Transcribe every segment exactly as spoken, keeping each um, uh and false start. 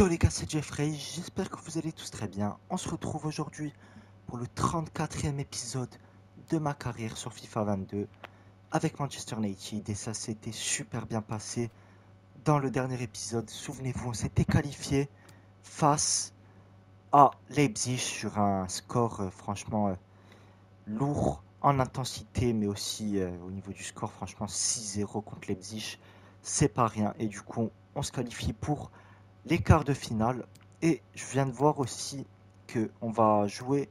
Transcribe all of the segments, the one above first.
Yo les gars, c'est Jeffrey, j'espère que vous allez tous très bien. On se retrouve aujourd'hui pour le trente-quatrième épisode de ma carrière sur FIFA vingt-deux avec Manchester United et ça s'était super bien passé. Dans le dernier épisode, souvenez-vous, on s'était qualifié face à Leipzig sur un score euh, franchement euh, lourd en intensité mais aussi euh, au niveau du score, franchement six zéro contre Leipzig, c'est pas rien et du coup on se qualifie pour les quarts de finale. Et je viens de voir aussi que on va jouer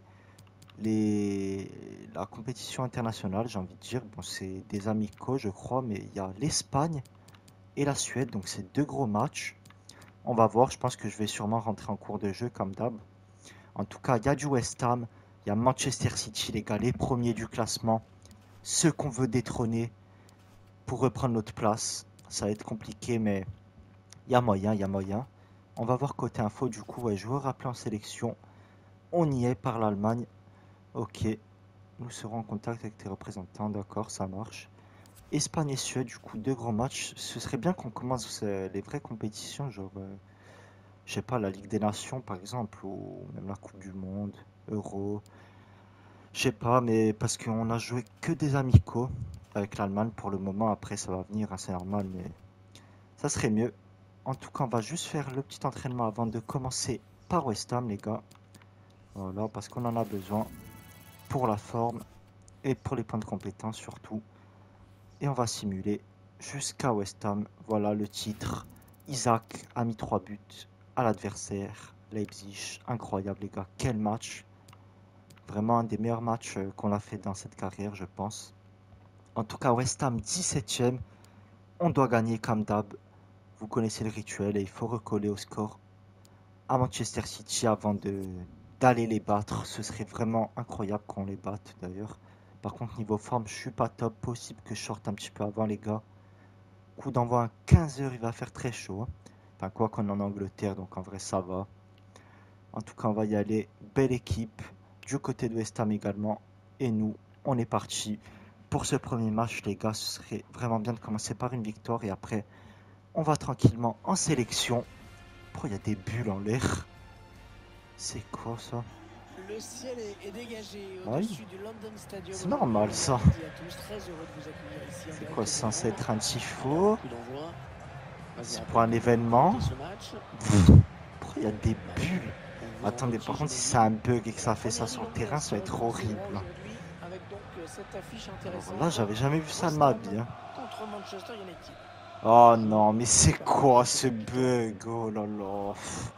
les... la compétition internationale, j'ai envie de dire. Bon, c'est des amicaux, je crois, mais il y a l'Espagne et la Suède, donc c'est deux gros matchs. On va voir, je pense que je vais sûrement rentrer en cours de jeu comme d'hab. En tout cas, il y a du West Ham, il y a Manchester City, les gars, les premiers du classement, ceux qu'on veut détrôner pour reprendre notre place. Ça va être compliqué, mais il y a moyen, il y a moyen. On va voir côté info, du coup, ouais, joueur appelé en sélection. On y est par l'Allemagne. Ok, nous serons en contact avec tes représentants, d'accord, ça marche. Espagne et Suède, du coup, deux grands matchs. Ce serait bien qu'on commence euh, les vraies compétitions, genre, euh, je sais pas, la Ligue des Nations par exemple, ou même la Coupe du Monde, Euro. Je sais pas, mais parce qu'on a joué que des amicaux avec l'Allemagne pour le moment. Après, ça va venir, hein, c'est normal, mais ça serait mieux. En tout cas, on va juste faire le petit entraînement avant de commencer par West Ham, les gars. Voilà, parce qu'on en a besoin pour la forme et pour les points de compétence surtout. Et on va simuler jusqu'à West Ham. Voilà le titre. Isaac a mis trois buts à l'adversaire. Leipzig, incroyable les gars, quel match. Vraiment un des meilleurs matchs qu'on a fait dans cette carrière, je pense. En tout cas, West Ham dix-septième. On doit gagner comme d'hab. Vous connaissez le rituel et il faut recoller au score à Manchester City avant de d'aller les battre. Ce serait vraiment incroyable qu'on les batte d'ailleurs. Par contre, niveau forme, je suis pas top. Possible que je sorte un petit peu avant, les gars. Coup d'envoi à quinze heures, il va faire très chaud. Enfin, quoi qu'on est en Angleterre, donc en vrai, ça va. En tout cas, on va y aller. Belle équipe. Du côté de West Ham également. Et nous, on est parti pour ce premier match, les gars. Ce serait vraiment bien de commencer par une victoire. Et après, on va tranquillement en sélection. Pourquoi il y a des bulles en l'air? C'est quoi ça? Le ciel est, est dégagé Oui, au-dessus du London Stadium. c'est normal ça. Très heureux de vous accueillir ici en C'est direct quoi, de c'est censé Londres. être un tifo? Coup d'envoi. C'est pour un événement? Ce match. Pourquoi il y a des bulles? Attendez, par contre, si c'est un bug et que ça fait ça sur le terrain, ça va être horrible. Avec donc cette affiche Alors intéressante. là, j'avais jamais vu ça de ma vie. Hein. Contre Manchester United. Oh non, mais c'est quoi ce bug? Oh là là.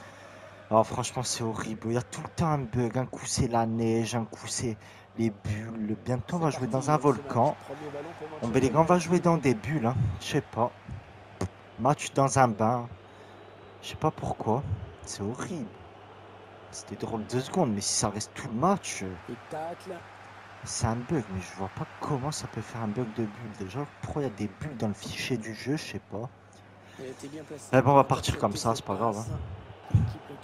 Oh, franchement, c'est horrible. Il y a tout le temps un bug. Un coup, c'est la neige, un coup, c'est les bulles. Bientôt, on va jouer dans un volcan. On, ben, les gars, on va jouer dans des bulles. Hein. Je sais pas. Match dans un bain. Je sais pas pourquoi. C'est horrible. C'était drôle deux secondes, mais si ça reste tout le match, c'est un bug. Mais je vois pas comment ça peut faire un bug de bulles. Déjà, pourquoi il y a des bulles dans le fichier du jeu, je sais pas. Mais bon, on va partir comme ça, c'est pas grave. Hein.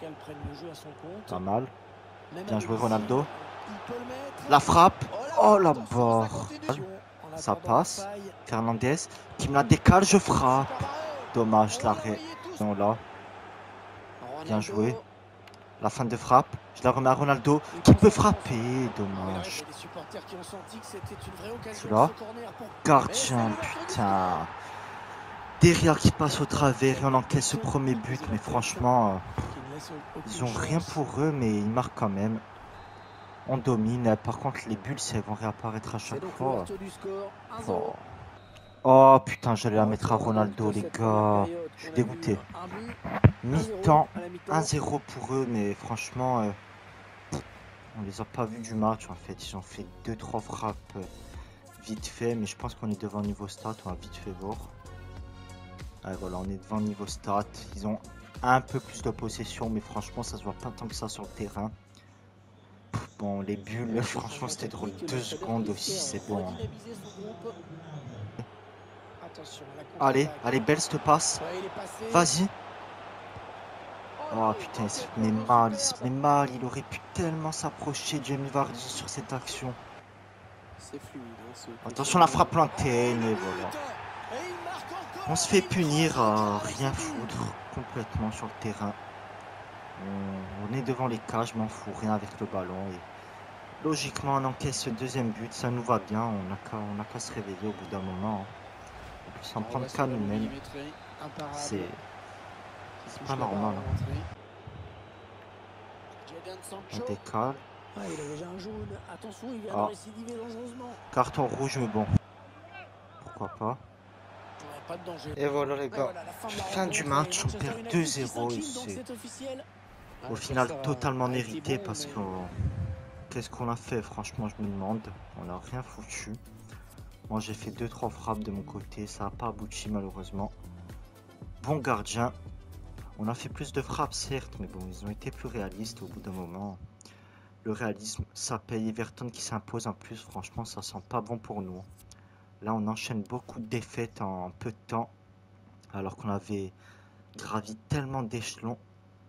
Pas mal. Bien joué, Ronaldo. La frappe. Oh la barre. Ça passe. Fernandez qui me la décale, je frappe. Dommage, l'arrêt. Non, là. Bien joué. La fin de frappe. Je la remets à Ronaldo qui peut frapper. Dommage. Celui-là. Gardien, putain. Derrière qui passe au travers et on encaisse ce premier but. Mais franchement, euh, ils ont rien pour eux, mais ils marquent quand même. On domine. Par contre, les bulles, si elles vont réapparaître à chaque fois. Oh, oh putain, j'allais la mettre à Ronaldo, les gars. Je suis dégoûté. Mi-temps, un zéro pour eux, mais franchement, euh, on les a pas vus du match en fait. Ils ont fait deux trois frappes euh, vite fait, mais je pense qu'on est devant niveau stat. On a vite fait voir. Ouais, voilà, on est devant niveau stat. Ils ont un peu plus de possession, mais franchement, ça se voit pas tant que ça sur le terrain. Bon, les bulles, franchement, c'était drôle. Deux secondes aussi, c'est bon. Hein. Allez, allez, belle cette passe. Vas-y. Oh putain, il se met mal, il se met mal. Il aurait pu tellement s'approcher de Jamie Vardy sur cette action. Attention, la frappe lointaine, et voilà. On se fait punir à rien foutre complètement sur le terrain. On, on est devant les cages, je m'en fous rien avec le ballon. Et logiquement, on encaisse ce deuxième but, ça nous va bien. On n'a qu'à on n'a qu'à se réveiller au bout d'un moment. En plus, s'en prendre qu'à nous-mêmes, c'est c'est pas normal. Hein. On décale. Ah, il a déjà un jaune. Attention, il vient Ah. de récidiver dangereusement. Carton rouge, mais bon. Pourquoi pas. Ouais, pas de danger. Et voilà les Et gars. voilà, la fin, de la Fin du rencontre, match, et on Manchester perd United deux qui zéro. Et s'incline, donc c'est c'est officiel. au Ah, final ça va. totalement Ah, il était mérité bon, parce mais- que qu'est-ce qu'on a fait, franchement, je me demande. On n'a rien foutu. Moi, j'ai fait deux trois frappes de mon côté. Ça n'a pas abouti malheureusement. Bon gardien. On a fait plus de frappes, certes, mais bon, ils ont été plus réalistes au bout d'un moment. Le réalisme, ça paye. Everton qui s'impose en plus, franchement, ça sent pas bon pour nous. Là, on enchaîne beaucoup de défaites en peu de temps, alors qu'on avait gravi tellement d'échelons.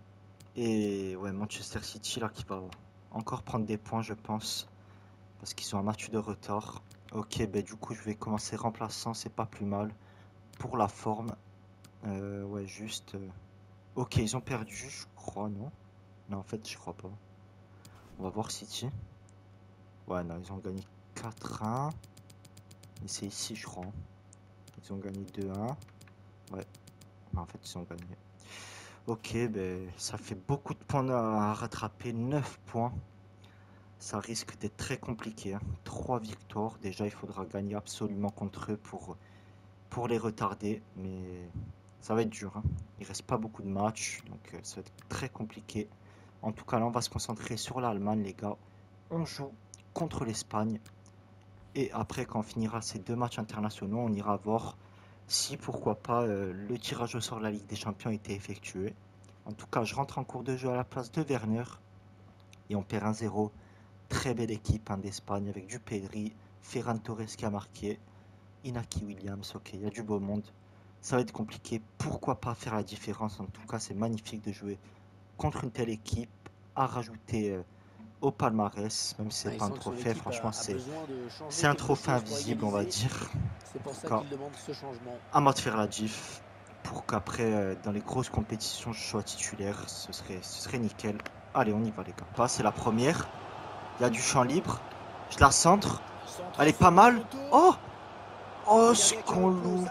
Et ouais, Manchester City, là, qui va encore prendre des points, je pense, parce qu'ils ont un match de retard. Ok, ben du coup, je vais commencer remplaçant, c'est pas plus mal. Pour la forme, euh, ouais, juste... euh, Ok, ils ont perdu, je crois, non? Non, en fait, je crois pas. On va voir City. Ouais, non, ils ont gagné quatre un. Et c'est ici, je crois. Ils ont gagné deux un. Ouais. Non, en fait, ils ont gagné. Ok, ben, ça fait beaucoup de points à rattraper. neuf points. Ça risque d'être très compliqué. Hein. trois victoires. Déjà, il faudra gagner absolument contre eux pour, pour les retarder. Mais ça va être dur. Hein. Il reste pas beaucoup de matchs. Donc, ça va être très compliqué. En tout cas, là, on va se concentrer sur l'Allemagne, les gars. On joue contre l'Espagne. Et après, quand on finira ces deux matchs internationaux, on ira voir si, pourquoi pas, euh, le tirage au sort de la Ligue des Champions a été effectué. En tout cas, je rentre en cours de jeu à la place de Werner. Et on perd un zéro. Très belle équipe hein, d'Espagne avec du Pedri, Ferran Torres qui a marqué, Inaki Williams. Ok, il y a du beau monde. Ça va être compliqué. Pourquoi pas faire la différence? En tout cas, c'est magnifique de jouer contre une telle équipe. À rajouter... Euh, au palmarès, même si c'est Ah, pas un trophée, franchement c'est c'est un trophée invisible on va dire. C'est pour En tout ça cas, qu'il demande ce changement. à moi de faire la diff pour qu'après euh, dans les grosses compétitions je sois titulaire, ce serait, ce serait nickel. Allez on y va les gars. Pas, c'est la première, il y a du champ libre, je la centre, elle est pas mal. Oh Oh ce qu'on loupe.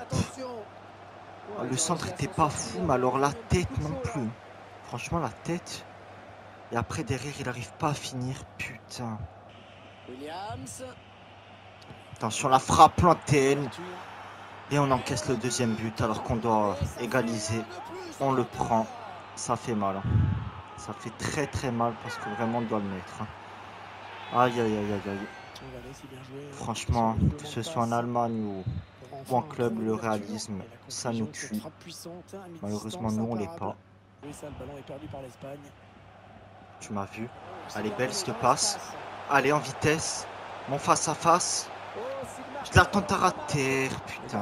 Oh, le centre était pas fou mais alors la tête non plus. Franchement la tête. Et après derrière il arrive pas à finir, putain. Williams. Attention la frappe lointaine. Et on encaisse le deuxième but alors qu'on doit égaliser. On le prend. Ça fait mal. Hein. Ça fait très très mal parce que vraiment on doit le mettre. Hein. Aïe aïe aïe aïe aïe. Franchement, que ce soit en Allemagne ou, ou en club, le réalisme, ça nous tue. Malheureusement nous on l'est pas. Tu m'as vu. Allez belle cette passe. Allez en vitesse. Mon face à face. Je la tente à rater. Putain.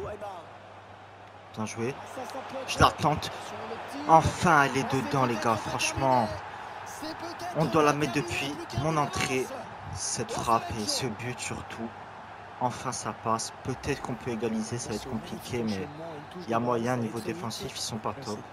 Bien joué. Je la tente. Enfin, elle est dedans, les gars. Franchement, on doit la mettre depuis mon entrée. Cette frappe et ce but surtout. Enfin, ça passe. Peut-être qu'on peut égaliser. Ça va être compliqué, mais il y a moyen. Niveau défensif, ils sont pas top.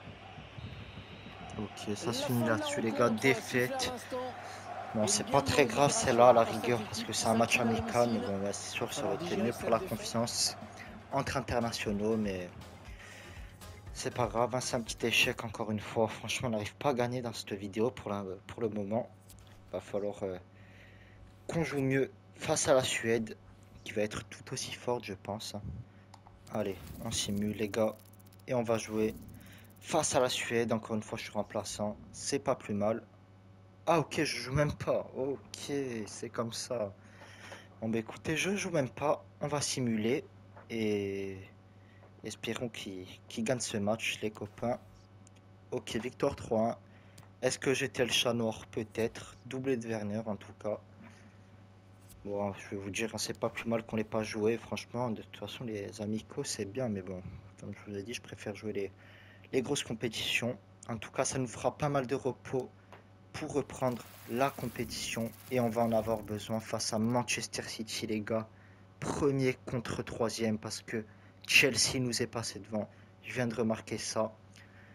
Ok, ça se finit là-dessus, les gars. Défaite. Bon, c'est pas très grave celle-là à la rigueur parce que c'est un match amical, mais bon, ouais, c'est sûr que ça aurait été mieux pour la confiance entre internationaux, mais c'est pas grave, hein, c'est un petit échec encore une fois. Franchement, on n'arrive pas à gagner dans cette vidéo pour, la, pour le moment. Il va falloir euh, qu'on joue mieux face à la Suède, qui va être tout aussi forte, je pense. Allez, on simule, les gars, et on va jouer face à la Suède. Encore une fois, je suis remplaçant, c'est pas plus mal. Ah ok, je joue même pas. Ok, c'est comme ça. Bon bah écoutez, je joue même pas. On va simuler et espérons qu'ils qu'ils gagnent ce match, les copains. Ok, victoire trois un. Est-ce que j'étais le chat noir? Peut-être. Doublé de Werner en tout cas. Bon, je vais vous dire, c'est pas plus mal qu'on l'ait pas joué. Franchement, de toute façon, les amicaux c'est bien, mais bon, comme je vous ai dit, je préfère jouer les, les grosses compétitions. En tout cas, ça nous fera pas mal de repos pour reprendre la compétition et on va en avoir besoin face à Manchester City, les gars. Premier contre troisième parce que Chelsea nous est passé devant. Je viens de remarquer ça.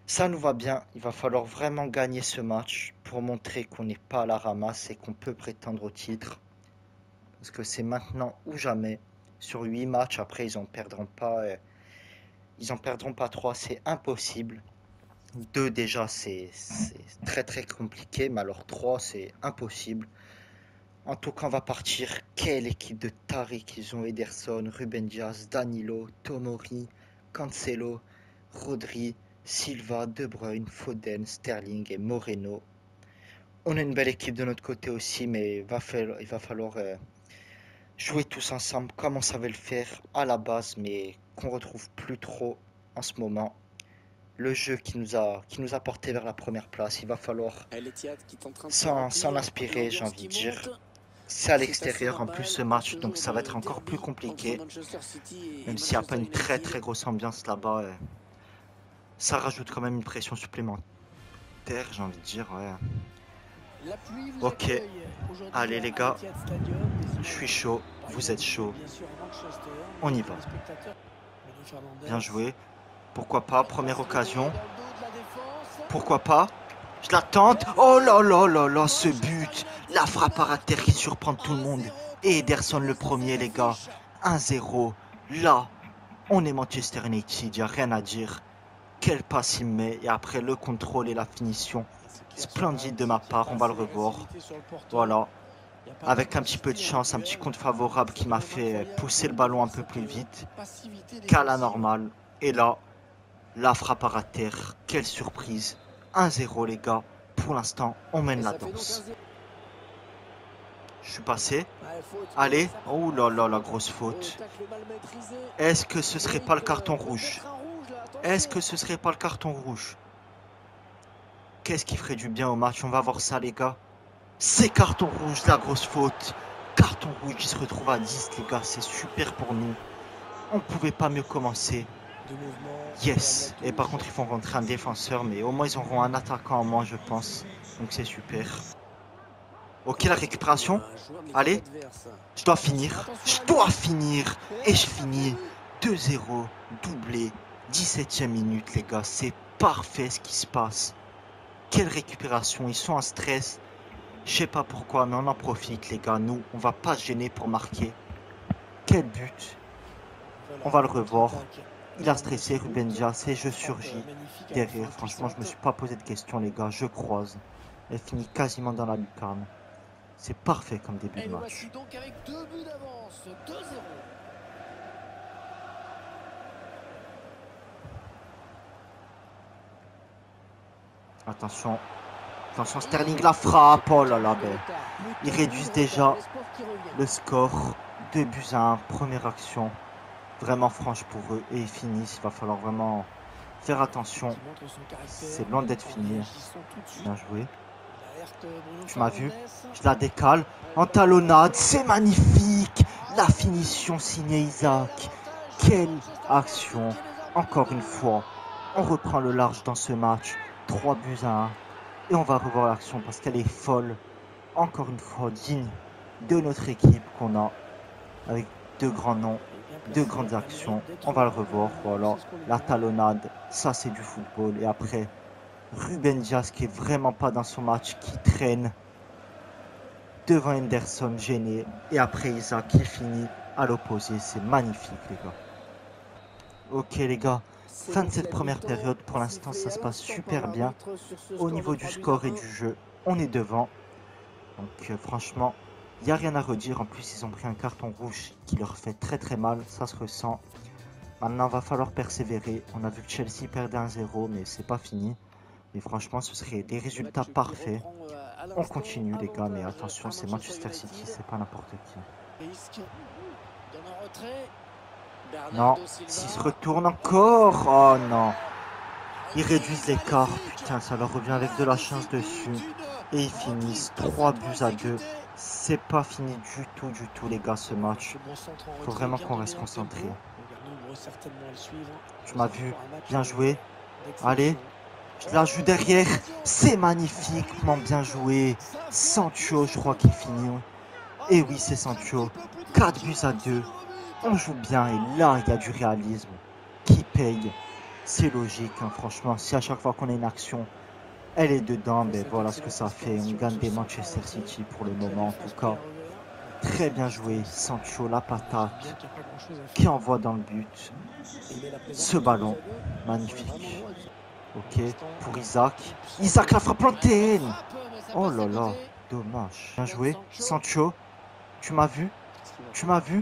Ça nous va bien. Il va falloir vraiment gagner ce match pour montrer qu'on n'est pas à la ramasse et qu'on peut prétendre au titre. Parce que c'est maintenant ou jamais. Sur huit matchs, après, ils en perdront pas. euh, ils en perdront pas trois, c'est impossible. Deux déjà, c'est c'est très très compliqué, mais alors trois, c'est impossible. En tout cas, on va partir. Quelle équipe de tarés qu'ils ont. Ederson, Ruben Dias, Danilo, Tomori, Cancelo, Rodri, Silva, De Bruyne, Foden, Sterling et Moreno. On a une belle équipe de notre côté aussi, mais va falloir, il va falloir euh, jouer tous ensemble comme on savait le faire à la base, mais qu'on retrouve plus trop en ce moment. Le jeu qui nous a, qui nous a porté vers la première place, il va falloir s'en s'en inspirer, j'ai envie de dire. C'est à l'extérieur en plus ce match, donc ça va être encore plus compliqué. Même s'il n'y a pas une très très grosse ambiance là-bas, euh, ça rajoute quand même une pression supplémentaire, j'ai envie de dire, ouais. Ok, allez les gars, je suis chaud, vous êtes chaud, on y va. Bien joué, pourquoi pas, première occasion, pourquoi pas, je la tente, oh là là là là, ce but, la frappe à terre qui surprend tout le monde, et Ederson le premier les gars, un zéro, là, on est Manchester United, il n'y a rien à dire, quelle passe il met, et après le contrôle et la finition, splendide de ma part, on va le revoir, voilà. Avec un petit peu de chance, un petit compte favorable qui m'a fait pousser le ballon un peu plus vite qu'à la normale. Et là, la frappe à terre. Quelle surprise. un zéro les gars. Pour l'instant, on mène la danse. Je suis passé. Allez. Oh là là, la grosse faute. Est-ce que ce serait pas le carton rouge? Est-ce que ce serait pas le carton rouge? Qu'est-ce qui ferait du bien au match? On va voir ça les gars. C'est carton rouge, la grosse faute. Carton rouge, il se retrouve à dix, les gars. C'est super pour nous. On pouvait pas mieux commencer. Yes. Et par contre, ils font rentrer un défenseur. Mais au moins, ils auront un attaquant en moins, je pense. Donc, c'est super. Ok, la récupération. Allez. Je dois finir. Je dois finir. Et je finis. deux zéro. Doublé. dix-septième minute, les gars. C'est parfait ce qui se passe. Quelle récupération. Ils sont en stress. Je sais pas pourquoi, mais on en profite, les gars. Nous, on va pas se gêner pour marquer. Quel but. On va le revoir. Il a stressé, Ruben Dias, et je surgis derrière. Franchement, je me suis pas posé de questions, les gars. Je croise. Elle finit quasiment dans la lucarne. C'est parfait comme début de match. Attention. Attention, Sterling la frappe. Oh là là, ben. Ils réduisent déjà le score. deux buts à un. Première action. Vraiment franche pour eux. Et ils finissent. Il va falloir vraiment faire attention. C'est loin d'être fini. Bien joué. Tu m'as vu? Je la décale. En talonnade. C'est magnifique. La finition signée Isaac. Quelle action. Encore une fois. On reprend le large dans ce match. trois buts à un. Et on va revoir l'action parce qu'elle est folle. Encore une fois, digne de notre équipe qu'on a. Avec deux grands noms, deux grandes actions. On va le revoir. Voilà. La talonnade, ça c'est du football. Et après, Ruben Dias qui est vraiment pas dans son match, qui traîne. Devant Henderson, gêné. Et après Isaac qui finit à l'opposé. C'est magnifique les gars. Ok les gars. Fin de cette première période, pour l'instant ça se passe super bien. Au niveau du score et du jeu, on est devant. Donc euh, franchement, il n'y a rien à redire. En plus, ils ont pris un carton rouge qui leur fait très très mal, ça se ressent. Maintenant, il va falloir persévérer. On a vu que Chelsea perdait un zéro, mais c'est pas fini. Mais franchement, ce serait des résultats parfaits. On continue les gars, mais attention, c'est Manchester City, c'est pas n'importe qui. Non, s'ils se retournent encore. Oh non. Ils réduisent l'écart. Putain, ça leur revient avec de la chance dessus. Et ils finissent trois buts à deux. C'est pas fini du tout, du tout, les gars, ce match. Faut vraiment qu'on reste concentré. Tu m'as vu. Bien joué. Allez. Je la joue derrière. C'est magnifiquement bien joué. Sancho, je crois qu'il finit. Et oui, c'est Sancho. quatre buts à deux. On joue bien et là, il y a du réalisme qui paye. C'est logique, hein, franchement. Si à chaque fois qu'on a une action, elle est dedans, ben voilà ce que ça fait. On gagne des Manchester City pour le moment, en tout cas. Très bien joué, Sancho, la patate, qui envoie dans le but. Ce ballon, magnifique. Ok, pour Isaac. Isaac la frappe lointaine. Oh là là, dommage. Bien joué, Sancho. Tu m'as vu? Tu m'as vu?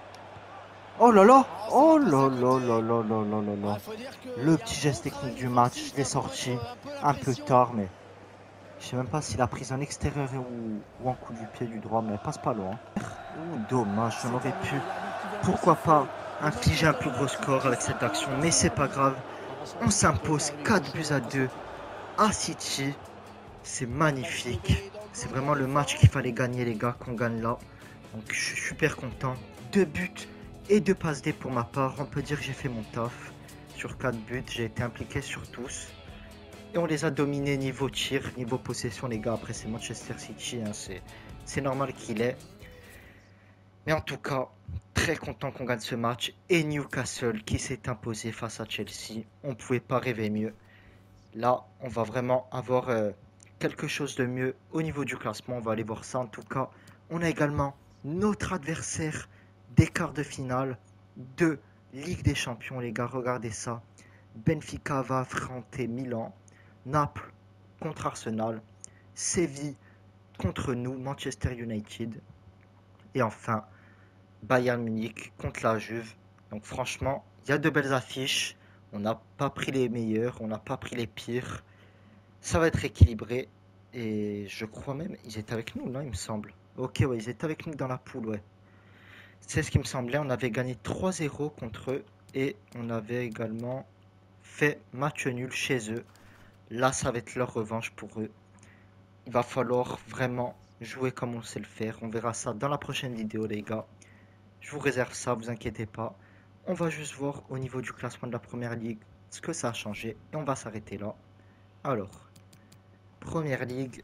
Oh là là. Oh là là là là là là là là. Le petit geste technique du match, je l'ai sorti un peu tard, mais je sais même pas s'il a pris en extérieur ou, ou en coup du pied du droit, mais elle passe pas loin. Ouh, dommage, on aurait pu, pourquoi pas, infliger un plus gros score avec cette action, mais c'est pas grave. On s'impose quatre buts à deux à City. C'est magnifique. C'est vraiment le match qu'il fallait gagner, les gars, qu'on gagne là. Donc je suis super content. Deux buts et deux passes D pour ma part. On peut dire que j'ai fait mon taf. Sur quatre buts, j'ai été impliqué sur tous. Et on les a dominés niveau tir, niveau possession, les gars. Après, c'est Manchester City, hein, c'est normal qu'il est. Mais en tout cas, très content qu'on gagne ce match. Et Newcastle qui s'est imposé face à Chelsea. On ne pouvait pas rêver mieux. Là, on va vraiment avoir euh, quelque chose de mieux au niveau du classement. On va aller voir ça. En tout cas, on a également notre adversaire des quarts de finale de Ligue des Champions, les gars. Regardez ça. Benfica va affronter Milan. Naples contre Arsenal. Séville contre nous, Manchester United. Et enfin, Bayern Munich contre la Juve. Donc franchement, il y a de belles affiches. On n'a pas pris les meilleurs, on n'a pas pris les pires. Ça va être équilibré. Et je crois même, ils étaient avec nous, non, il me semble. Ok, ouais, ils étaient avec nous dans la poule, ouais. C'est ce qui me semblait. On avait gagné trois zéro contre eux. Et on avait également fait match nul chez eux. Là, ça va être leur revanche pour eux. Il va falloir vraiment jouer comme on sait le faire. On verra ça dans la prochaine vidéo, les gars. Je vous réserve ça, vous inquiétez pas. On va juste voir au niveau du classement de la première ligue ce que ça a changé. Et on va s'arrêter là. Alors, première ligue.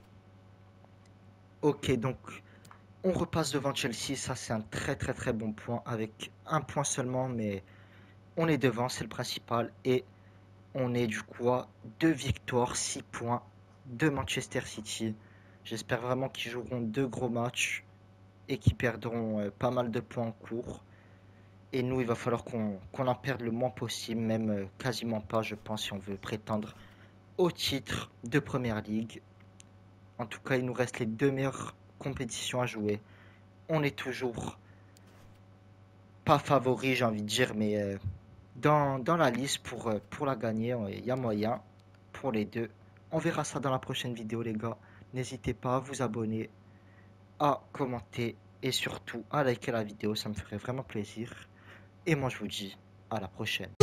Ok, donc on repasse devant Chelsea. Ça, c'est un très très très bon point. Avec un point seulement, mais on est devant, c'est le principal. Et on est du coup à deux victoires, six points de Manchester City. J'espère vraiment qu'ils joueront deux gros matchs et qu'ils perdront euh, pas mal de points en cours. Et nous, il va falloir qu'on qu'on en perde le moins possible, même euh, quasiment pas, je pense, si on veut prétendre au titre de Première Ligue. En tout cas, il nous reste les deux meilleures compétitions à jouer. On est toujours pas favori, j'ai envie de dire, mais euh, dans, dans la liste pour, euh, pour la gagner, il y a moyen pour les deux. On verra ça dans la prochaine vidéo, les gars. N'hésitez pas à vous abonner, à commenter et surtout à liker la vidéo, ça me ferait vraiment plaisir. Et moi, je vous dis à la prochaine.